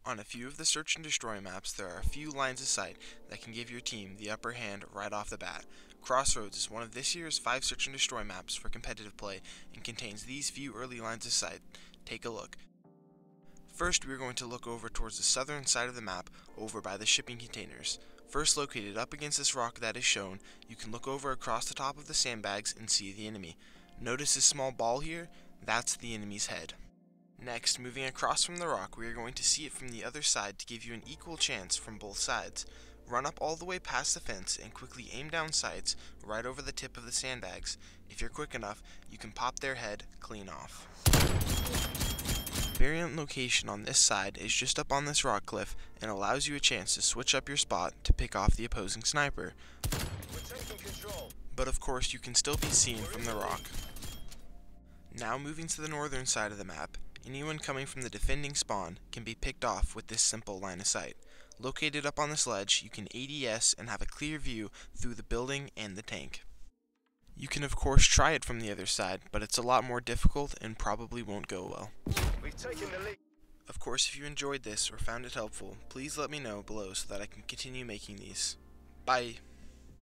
On a few of the search and destroy maps, there are a few lines of sight that can give your team the upper hand right off the bat. Crossroads is one of this year's 5 search and destroy maps for competitive play and contains these few early lines of sight. Take a look. First, we are going to look over towards the southern side of the map, over by the shipping containers. First located up against this rock that is shown, you can look over across the top of the sandbags and see the enemy. Notice this small ball here? That's the enemy's head. Next, moving across from the rock, we are going to see it from the other side to give you an equal chance from both sides. Run up all the way past the fence and quickly aim down sights right over the tip of the sandbags. If you're quick enough, you can pop their head clean off. Variant location on this side is just up on this rock cliff and allows you a chance to switch up your spot to pick off the opposing sniper. But of course, you can still be seen from the rock. Now moving to the northern side of the map, anyone coming from the defending spawn can be picked off with this simple line of sight. Located up on this ledge, you can ADS and have a clear view through the building and the tank. You can of course try it from the other side, but it's a lot more difficult and probably won't go well. We've taken the lead. Of course, if you enjoyed this or found it helpful, please let me know below so that I can continue making these. Bye!